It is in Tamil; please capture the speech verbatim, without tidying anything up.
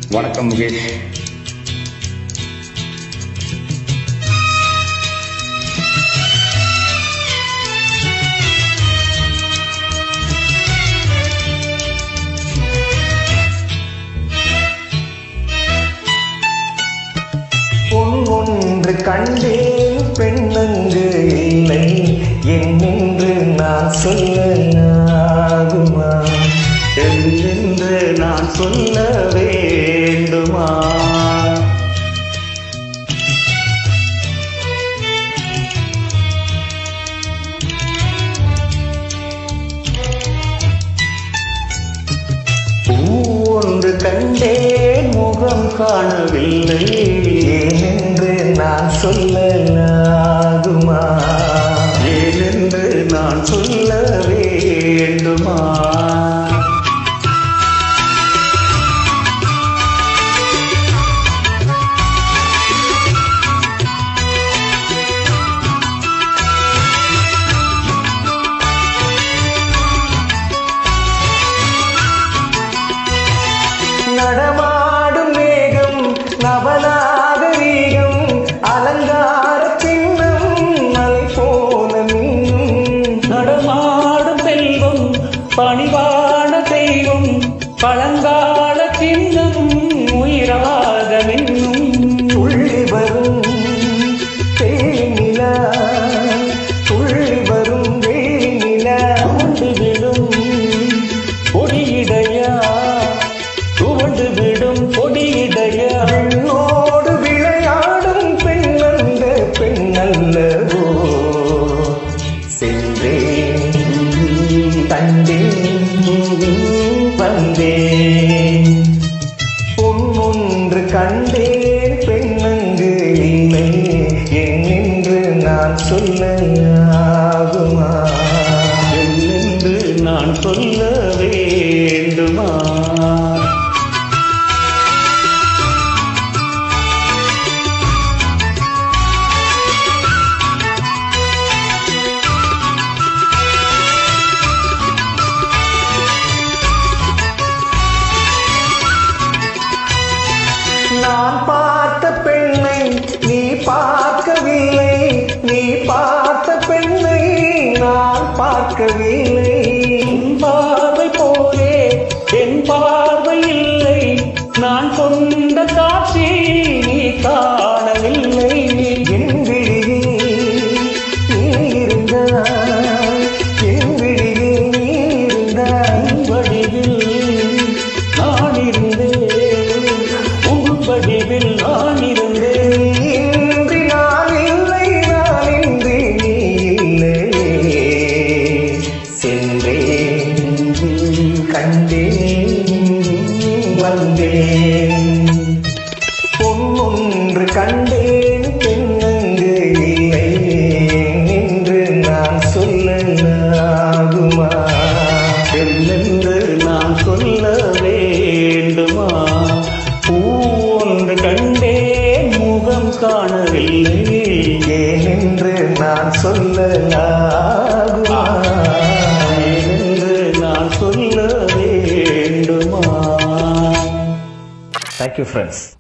வணக்கம் முகேஷ். ஒன்று கண்டேன் பெண்ணங்கு இல்லை என்னென்று நான் சொல்லலாகுமா? என்று நான் சொல்ல வேண்டுமா? பூ ஒன்று கண்டேன் முகம் காணவில்லை ஏனென்று நான் சொல்லலாகுமா? ஏனென்று நான் சொல்ல வேண்டுமா? நடமாடும் மேகம் நவநாகரீகம் அலங்கார சின்னம் மலை போல மின்னும். நடமாடும் செல்வம் பணிவான தெய்வம் பழங்கால சின்னம் உயிராக மின்னும். துள்ளி வரும் தேனிலா துள்ளி வரும் வேனிலா கொண்டு விடும் பொடியிடையா துவண்டு விடும் பொடியிடையா. பெண்ணோடு விளையாடும் பெண்ணல்ல பெண்ணல்லவோ சென்றேன் கண்டேன் வந்தேன். பொன்னொன்று கண்டேன் பெண்ணங்கு இல்லை என்னென்று நான் சொல்லலாகுமா? என்று நான் சொல்ல வேண்டுமா? நான் பார்த்த பெண்ணை நீ பார்க்கவில்லை நீ பார்த்த பெண்ணை நான் பார்க்கவில்லை. பார்வை போலே என் பார்வை இல்லை நான் கொண்ட காட்சி நீ காணவில்லை. என் விழியில் நீ இருந்தாய் என் விழியில் நீ இருந்தாய் வடிவில் நான் இருந்தேன் உன் வடிவில் நான் இருந்தேன். இன்றி நான் இல்லை நான் இன்றி நீ இல்லை சென்றேன் கண்டேன் வந்தேன். பொன்னொன்று கண்டேன் பெண்ணங்கு இல்லை என்று நான் சொல்லலாகுமா? என்று நான் சொல்ல வேண்டுமா? பூ ஒன்று கண்டேன் முகம் காணவில்லை ஏனென்று நான் சொல்லலாகுமா? என்று நான் சொல்ல வேண்டுமா? Thank you friends.